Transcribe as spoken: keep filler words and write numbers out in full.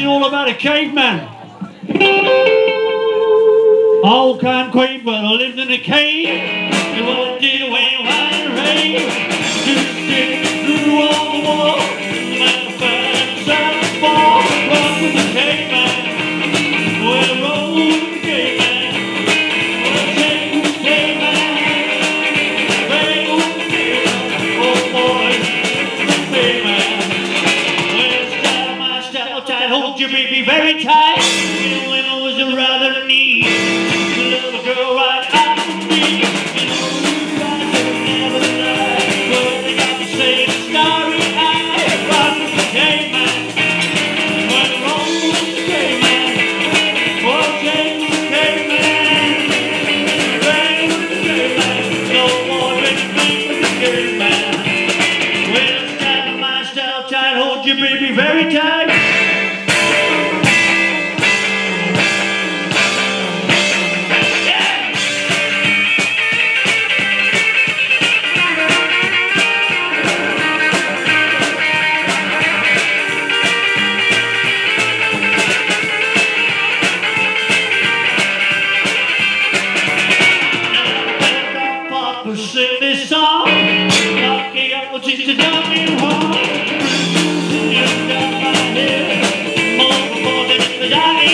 is all about a caveman. All kind queen, but I lived in a cave. And what I did when I rained, just stick through all the walls. And my fast side of the ball, rock with the caveman. Well, roll with the caveman. Well, take with the caveman. Bang with the caveman. Oh boy, the caveman. Well, style my style tight, hold your baby very tight. You know when I was a rather neat. Little girl right out of me. You know you guys will never lie. Well, they got me saying starry eyed. Rock with the caveman. Well, roll with the caveman. Well, take with the caveman. Bang with the caveman. No more anything with the caveman. Well, style my style tight. Hold your baby very tight. Sing this song, knocking out just a dummy heart. You got my head, more than the